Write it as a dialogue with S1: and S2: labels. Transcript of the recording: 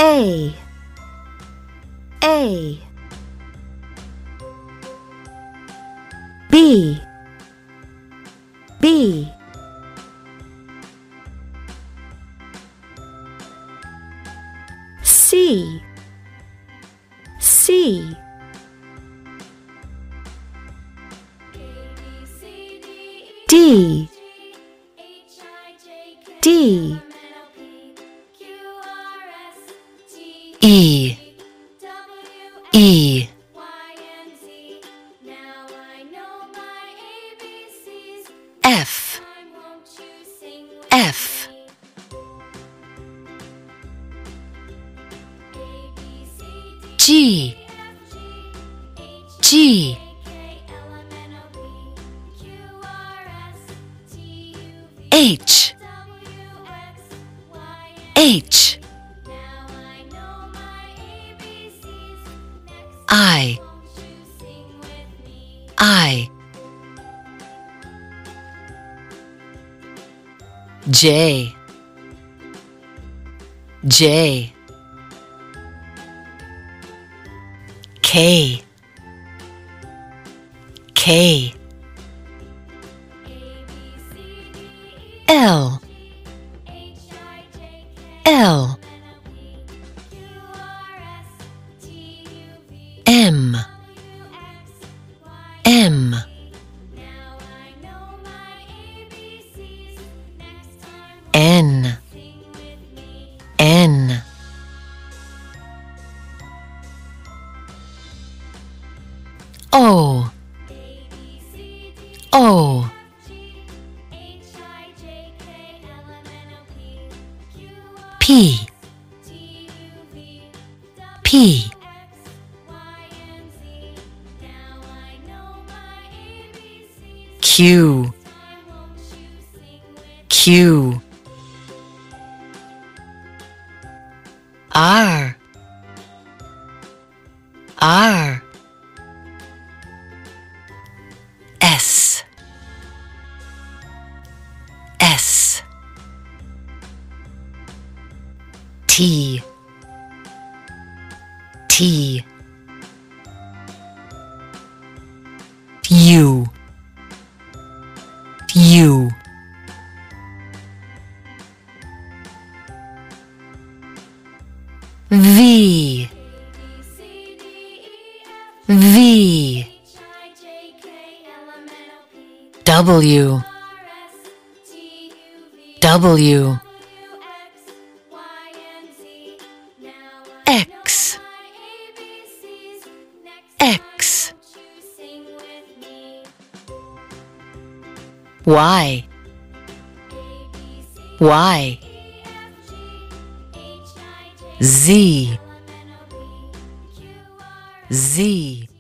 S1: A, A, B, B, C, C, D, D,
S2: E, E, F, F, G, G, H, H, I, J, J, K, K, L, L, M, M, N, N, O, O, P, P, Q, Q, R, R, S, S, T, T, U, U, V, V, W, W, X, X, Y, Y, Z, Z.